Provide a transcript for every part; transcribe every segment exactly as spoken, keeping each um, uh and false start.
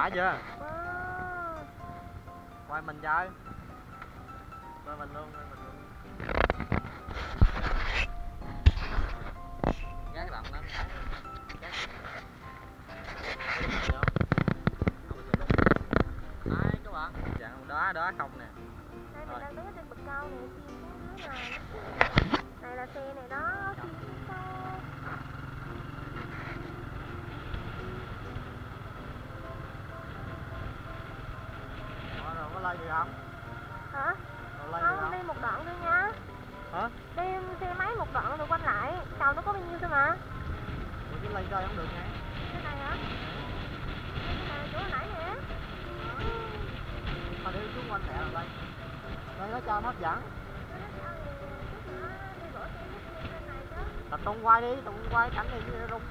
đã chưa? Wow. Quay mình chơi. Quay mình luôn, quay mình luôn. Gác lặng lên. Gác. Đấy các bạn, dạng đá đá không nè. Đây mình đang đứng ở trên bậc cao này, chim xuống dưới này. Này là xe này đó, chim xuống sau. Rồi, rồi có lên gì không? Hả? Rồi lên Không, gì không? đi một đoạn thôi nha. Hả? Đi xe máy một đoạn rồi quanh lại. Cầu nó có bao nhiêu thôi mà. Vậy chứ lên chơi không được nha. Cái này hả? Cái này chỗ hồi nãy nè. Mà đi xuống quanh lẹ rồi đây. Đây nó cho nó hấp dẫn. Tập trung quay đi, tập trung quay cảnh này rung rung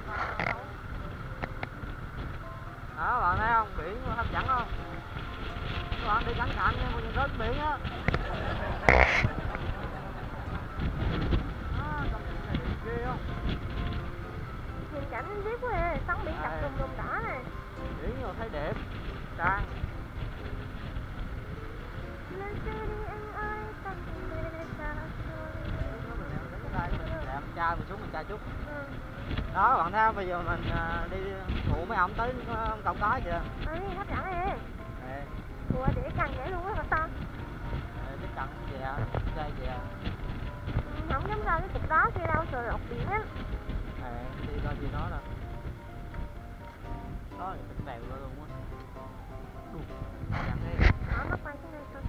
đó, bạn thấy không, biển hấp dẫn không? Các bạn đi cẩn thận nha, còn rớt biển á. Đó, trong biển này ghê không? Nhìn cảnh biết quá à, sóng biển chập trùng trùng đỏ này. Biển rồi thấy đẹp, trang. Lên xe đi anh ơi, tầm về xa xôi. Đẹp trai mình xuống mình trai chút. Ừ. Đó bạn thấy không, bây giờ mình đi phụ mấy ông tới ông cộng có kìa. Ê, hấp dẫn nè. Nè. Ủa để cần vậy luôn á hả ta? Cái cần về, dây về. Không dám ra cái cục đó kia đâu, sợ lọt biển á. À, đi coi gì nó nè. Đó là tỉnh bèo luôn á. Đù, chẳng đi. Đó, bắt quay cái này thôi.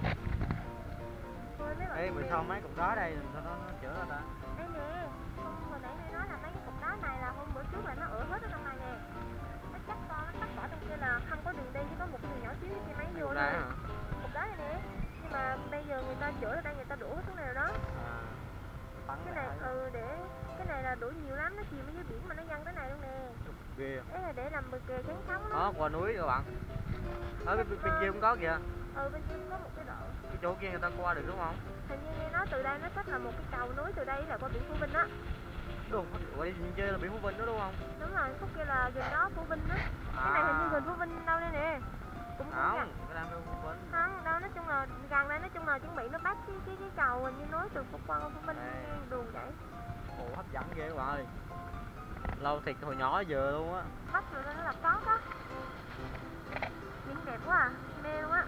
Ê, mình sao mấy cục đó đây, sao nó, nó chữa ra ta? Đây nè, không hồi nãy này nói là mấy cái cục đá này là hôm bữa trước là nó ửa hết ở trong này nè. Nó chắc to, nó cắt bỏ trong kia là không có đường đi, chỉ có một cái đường nhỏ xíu kia máy vô thôi. Đá hả? Cục đá này nè, nhưng mà bây giờ người ta chữa ở đây, người ta đổ hết xuống này rồi đó. À, cái này, ừ để, cái này là đổ nhiều lắm, nó chìm ở dưới biển mà nó văng tới này luôn nè. Ghê. Đấy là để làm bờ kè chắn sóng đó. Đó, qua núi các bạn. Ở bên, bên kia cũng có kìa. Ừ, bên kia cũng có một cái độ. Cái chỗ kia người ta qua được đúng không? Hình như nghe nói từ đây nó chắc là một cái cầu nối từ đây là qua biển Phú Vinh á. Đúng, qua đi chơi là biển Phú Vinh đó đúng không? Đúng rồi, khúc kia là gần đó Phú Vinh á. À. Cái này hình như gần Phú Vinh đâu đây nè. Cũng cũng không, gần. cái đang Phú Vinh. Không, đâu nói chung là gần đây, nói chung là chuẩn bị nó bắt cái cái cái cầu hình như nối từ Phú Quang Phú Vinh đường vậy. Ồ, hấp dẫn ghê các bạn ơi. Lâu thiệt hồi nhỏ giờ luôn á. Bắt rồi nó là có đó. Biển đẹp quá à, mê luôn á.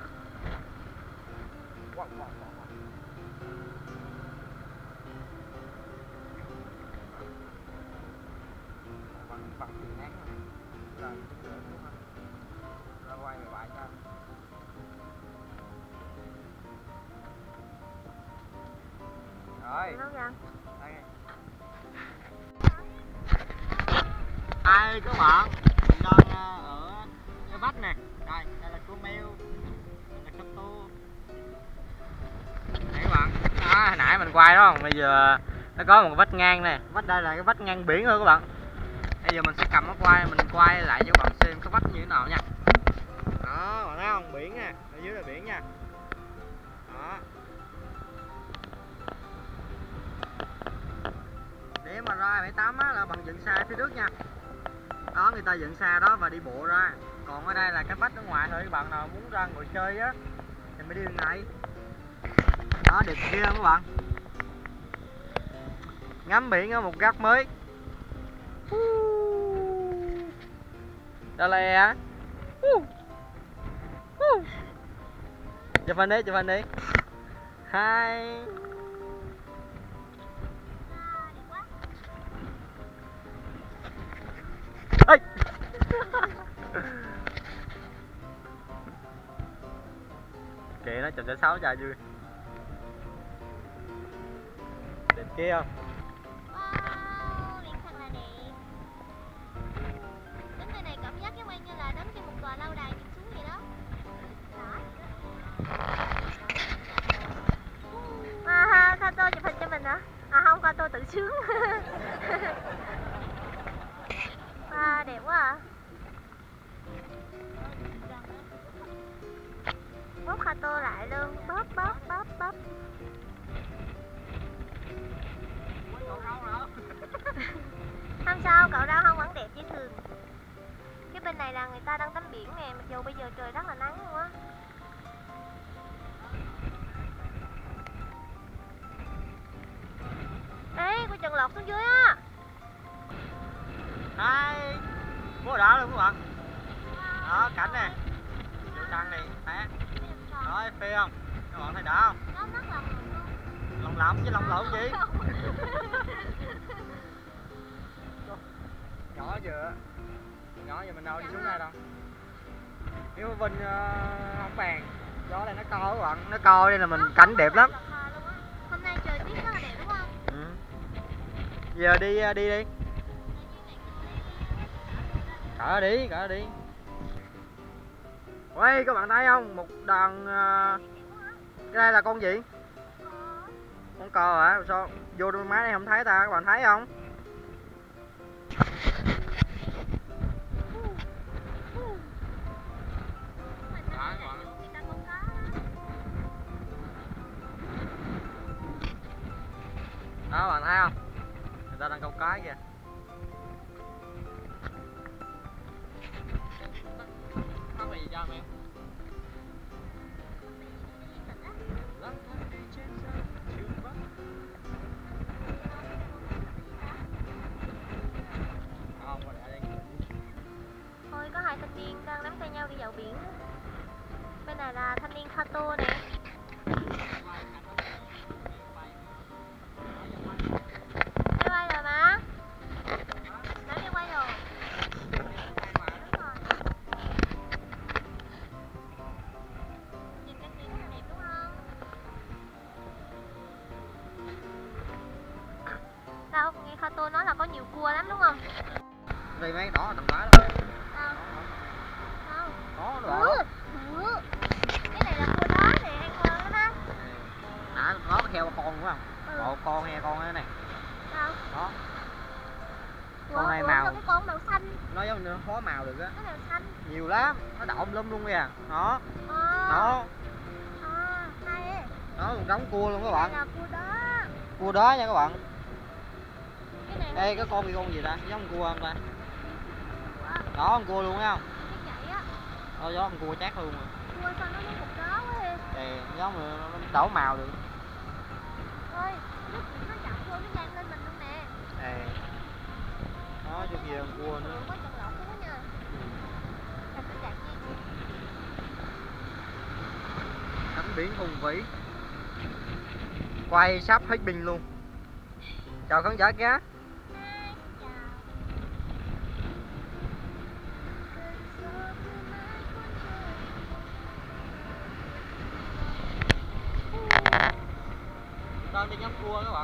Wow, wow, wow. Bằng bằng tiền án rồi. Rồi, ra quay về bài cho. Rồi. Đâu vậy? Đây. Đây các bạn, mình đang ở cái vách nè. Đây, đây là cua meo, đây là cắp tô. Đây các bạn, đó, hồi nãy mình quay đó không? Bây giờ nó có một cái vách ngang nè. Vách đây là cái vách ngang biển thôi các bạn. Bây giờ mình sẽ cầm nó quay, mình quay lại cho các bạn xem cái vách như thế nào nha. Đó, bạn thấy không? Biển nè, ở dưới là biển nha. Đó. Để mà ra bãi tắm á là bằng dựng xa phía trước nha. Đó, người ta dựng xa đó và đi bộ ra. Còn ở đây là cái vách ở ngoài thôi, các bạn nào muốn ra ngồi chơi á thì mới đi đường này. Đó, đẹp ghê không các bạn? Ngắm biển ở một góc mới. Đó là chụp hình đi, chụp hình đi. Hai. Ê. Kệ nó chụp cho sáu trà vui. Đẹp kia không? Wow, biển thật là đẹp. Đứng nơi này cảm giác giống như là đứng trên một tòa lâu đài nhìn xuống vậy đó. Đó. À, Kato chụp hình cho mình hả? À không, Kato tự sướng. À, đẹp quá à. Bóp Kato lại luôn, bóp bóp bóp bóp. Không sao, cậu rau không vẫn đẹp như thường. Cái bên bên này là người ta đang tắm biển nè, mặc dù bây giờ trời rất là nắng luôn á. Ê, cô Trần lọt xuống dưới á. Hai bố đó luôn các bạn. Đó cảnh nè, chỗ trăng này té. Đó phê không? Các bạn thấy đỏ không? Nó rất là Lòng lộng chứ lòng lộn gì? Nhỏ vừa, nhỏ giờ mình đâu đi xuống đây đâu. Nếu mà Vinh uh, không bàn, gió này nó co các bạn, nó co đây là mình cảnh đẹp lắm. Hôm nay trời tiết rất là đẹp đúng không? Ừ. Giờ đi đi đi. Cỡ đi, cỡ đi. Ôi các bạn thấy không? Một đoàn uh... cái đây là con gì? Con cò hả? Sao vô đôi máy này không thấy ta, các bạn thấy không? Đó bạn thấy không? Người ta đang câu cái kìa. Có gì cho em? Ôi có hai thanh niên đang nắm tay nhau đi dạo biển. Bên này là thanh niên Kato nè. Đi quay rồi mà. Nói đi quay rồi. Đúng rồi. Nhìn cái biển rất là đẹp đúng không? Sao nghe Kato nói là có nhiều cua lắm đúng không? Đây mấy đỏ tầm đó đó. Sao? Sao? Có Ừ, đó. ừ. Cái này là cua đó nè, ăn ngon lắm á. À, nó heo con đúng không? Ừ. Ồ, con heo con đó này. Sao? Đó. Ủa, Con này ủa, màu. sao cái con màu xanh? Nó giống như phó màu được á. Cái màu xanh. Nhiều lắm, nó đậu lum luôn kìa. Đó. À. Đó. À, hay ấy. Đó, một đống cua luôn các bạn. Đây là cua đó. Cua đó nha các bạn. Cái này Ê, cái con bị con gì ta? Giống con cua không ta? Ủa, Đó, con cua luôn thấy không? cái chạy á. Đó, giống con cua chát luôn rồi. Cua sao nó giống một đó quá đi. Đây, giống mà nó đổ màu được. Ôi, nước biển nó chậm vô nó vang lên mình luôn nè. Đây. Đó, cho kia con cua nữa. Có chọn lọt luôn á nha. Chặt cái chặt nha. Tắm biển hùng vĩ. Quay sắp hết pin luôn. Chào khán giả kia. Đang đi ngắm cua các bạn.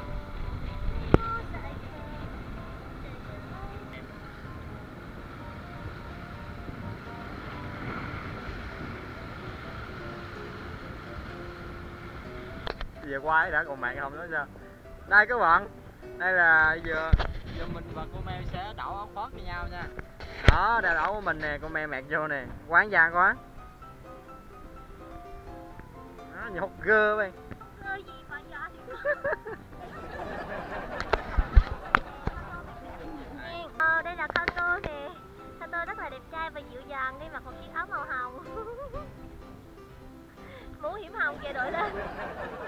Giờ quay đã còn mạng không nói sao. Đây các bạn, đây là giờ giờ mình và cô Mel sẽ đậu ống phớt với nhau nha. Đó, đây là ống của mình nè, cô Mel mẹt vô nè, quán giang quá. Đó, nhột gơ vậy. Gì mà nhỏ thì Ờ, đây là Kato nè. Kato rất là đẹp trai và dịu dàng, đi mặc một chiếc áo màu hồng. Mũ hiểm hồng kìa đội lên.